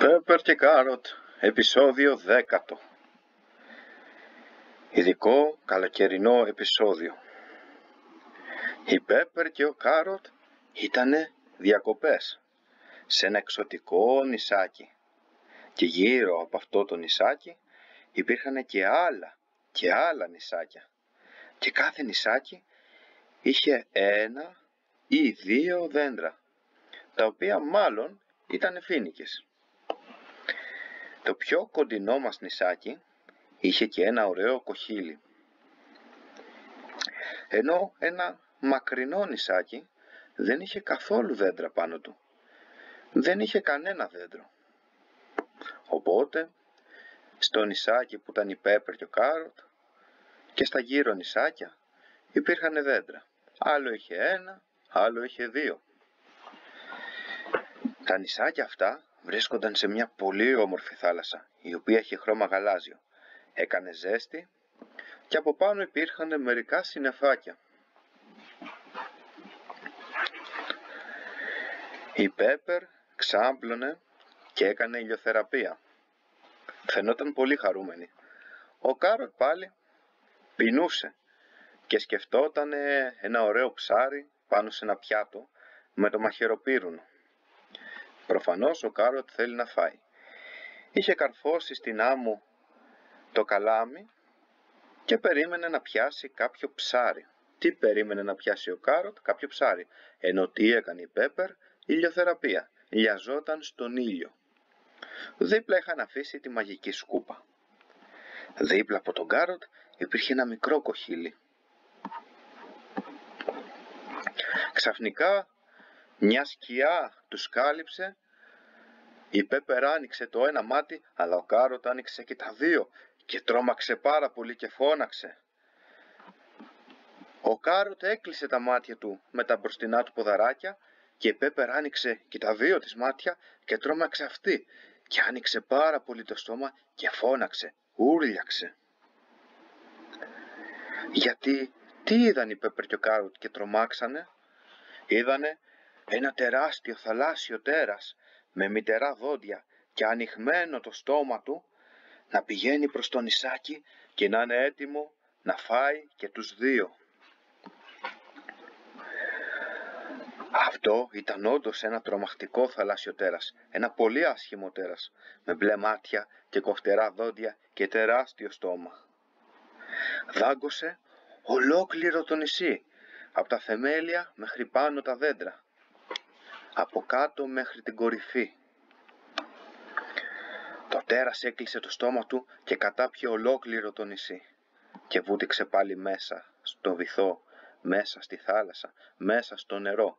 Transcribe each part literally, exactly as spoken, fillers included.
Πέπερ και Κάροτ, επεισόδιο δέκατο. Ειδικό καλοκαιρινό επεισόδιο. Η Πέπερ και ο Κάροτ ήτανε διακοπές σε ένα εξωτικό νησάκι. Και γύρω από αυτό το νησάκι υπήρχαν και άλλα και άλλα νησάκια. Και κάθε νησάκι είχε ένα ή δύο δέντρα, τα οποία μάλλον ήταν φοίνικες. Το πιο κοντινό μας νησάκι είχε και ένα ωραίο κοχύλι. Ενώ ένα μακρινό νησάκι δεν είχε καθόλου δέντρα πάνω του. Δεν είχε κανένα δέντρο. Οπότε, στο νησάκι που ήταν η Πέπερ και ο Κάροτ και στα γύρω νησάκια υπήρχαν δέντρα. Άλλο είχε ένα, άλλο είχε δύο. Τα νησάκια αυτά βρίσκονταν σε μια πολύ όμορφη θάλασσα, η οποία είχε χρώμα γαλάζιο. Έκανε ζέστη και από πάνω υπήρχαν μερικά συννεφάκια. Η Πέπερ ξάμπλωνε και έκανε ηλιοθεραπεία. Φαινόταν πολύ χαρούμενη. Ο Κάροτ πάλι πεινούσε και σκεφτόταν ένα ωραίο ψάρι πάνω σε ένα πιάτο με το μαχαιροπύρουνο. Προφανώς ο Κάροτ θέλει να φάει. Είχε καρφώσει στην άμμο το καλάμι και περίμενε να πιάσει κάποιο ψάρι. Τι περίμενε να πιάσει ο Κάροτ? Κάποιο ψάρι. Ενώ τι έκανε η Πέπερ? Ηλιοθεραπεία. Λιαζόταν στον ήλιο. Δίπλα είχαν αφήσει τη μαγική σκούπα. Δίπλα από τον Κάροτ υπήρχε ένα μικρό κοχύλι. Ξαφνικά μια σκιά τους κάλυψε. Η Πέπερ άνοιξε το ένα μάτι, αλλά ο Κάροτ άνοιξε και τα δύο και τρόμαξε πάρα πολύ και φώναξε. Ο Κάροτ έκλεισε τα μάτια του με τα μπροστινά του ποδαράκια και η Πέπερ άνοιξε και τα δύο της μάτια και τρόμαξε αυτή και άνοιξε πάρα πολύ το στόμα και φώναξε, ούρλιαξε. Γιατί τι είδαν η Πέπερ και ο Κάροτ και τρομάξανε? Είδανε ένα τεράστιο θαλάσσιο τέρας με μυτερά δόντια και ανοιγμένο το στόμα του να πηγαίνει προς το νησάκι και να είναι έτοιμο να φάει και τους δύο. Αυτό ήταν όντως ένα τρομακτικό θαλάσσιο τέρας, ένα πολύ άσχημο τέρας, με μπλε μάτια και κοφτερά δόντια και τεράστιο στόμα. Δάγκωσε ολόκληρο το νησί, από τα θεμέλια μέχρι πάνω τα δέντρα, από κάτω μέχρι την κορυφή. Το τέρας έκλεισε το στόμα του και κατάπιε ολόκληρο το νησί και βούτυξε πάλι μέσα στο βυθό, μέσα στη θάλασσα, μέσα στο νερό.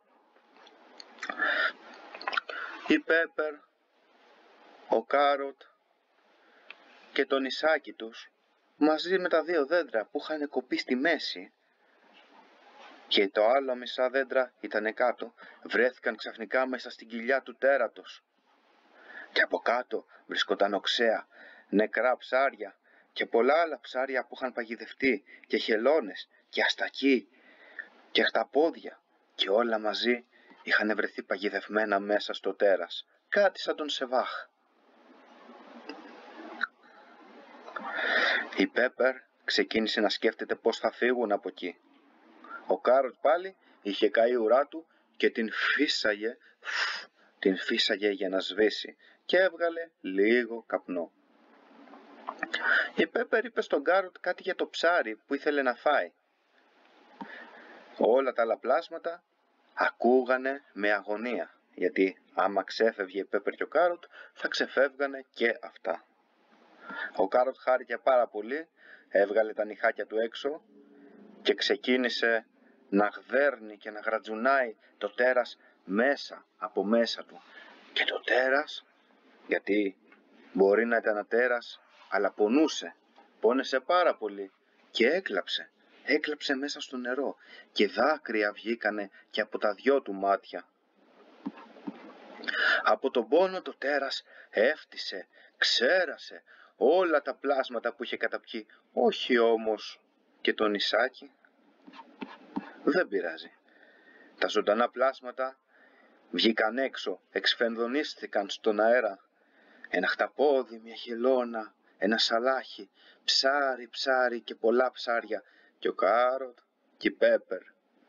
Η Πέπερ, ο Κάροτ και το νησάκι τους μαζί με τα δύο δέντρα που είχαν κοπεί στη μέση και το άλλο μισά δέντρα ήταν κάτω, βρέθηκαν ξαφνικά μέσα στην κοιλιά του τέρατος. Και από κάτω βρισκόταν οξέα, νεκρά ψάρια και πολλά άλλα ψάρια που είχαν παγιδευτεί και χελώνες και αστακοί και χταπόδια και όλα μαζί είχαν βρεθεί παγιδευμένα μέσα στο τέρας, κάτι σαν τον Σεβάχ. Η Πέπερ ξεκίνησε να σκέφτεται πώς θα φύγουν από εκεί. Ο Κάροτ πάλι είχε καεί ουρά του και την φύσαγε, την φύσαγε για να σβήσει και έβγαλε λίγο καπνό. Η Πέπερ είπε στον Κάροτ κάτι για το ψάρι που ήθελε να φάει. Όλα τα άλλα πλάσματα ακούγανε με αγωνία, γιατί άμα ξέφευγε η Πέπερ και ο Κάροτ θα ξεφεύγανε και αυτά. Ο Κάροτ χάρηκε πάρα πολύ, έβγαλε τα νυχάκια του έξω και ξεκίνησε να γδέρνει και να γρατζουνάει το τέρας μέσα από μέσα του. Και το τέρας, γιατί μπορεί να ήταν ένα τέρας, αλλά πονούσε, πόνεσε πάρα πολύ και έκλαψε. Έκλαψε μέσα στο νερό και δάκρυα βγήκανε και από τα δυο του μάτια. Από τον πόνο το τέρας έφτισε, ξέρασε όλα τα πλάσματα που είχε καταπιεί, όχι όμως και το νησάκι. Δεν πειράζει. Τα ζωντανά πλάσματα βγήκαν έξω, εξφενδονίστηκαν στον αέρα ένα χταπόδι, μια χελώνα, ένα σαλάχι, ψάρι, ψάρι και πολλά ψάρια, και ο Κάροτ και η Πέπερ.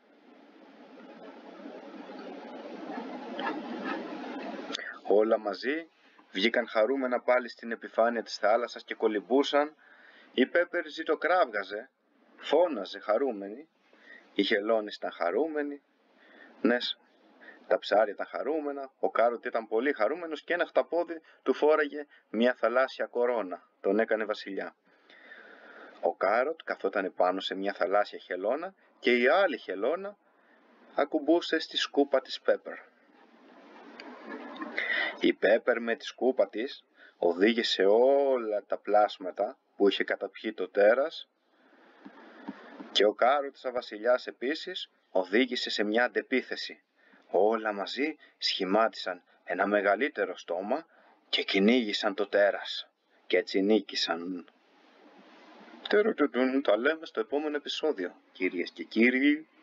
Όλα μαζί βγήκαν χαρούμενα πάλι στην επιφάνεια της θάλασσας και κολυμπούσαν. Η Πέπερ ζητοκράβγαζε, φώναζε χαρούμενη, οι χελώνες ήταν χαρούμενοι, ναι, τα ψάρια ήταν χαρούμενα, ο Κάροτ ήταν πολύ χαρούμενος και ένα χταπόδι του φόραγε μια θαλάσσια κορώνα, τον έκανε βασιλιά. Ο Κάροτ καθόταν πάνω σε μια θαλάσσια χελώνα και η άλλη χελώνα ακουμπούσε στη σκούπα της Πέπερ. Η Πέπερ με τη σκούπα της οδήγησε όλα τα πλάσματα που είχε καταπιεί το τέρας και ο Κάροτ σαν βασιλιάς επίσης οδήγησε σε μια αντεπίθεση. Όλα μαζί σχημάτισαν ένα μεγαλύτερο στόμα και κυνήγησαν το τέρας και έτσι νίκησαν. Τα λέμε στο επόμενο επεισόδιο, κυρίες και κύριοι.